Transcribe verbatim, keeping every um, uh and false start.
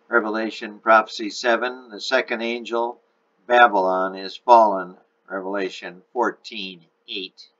Revelation, Prophecy seven, the second angel, Babylon, is fallen. Revelation fourteen eight.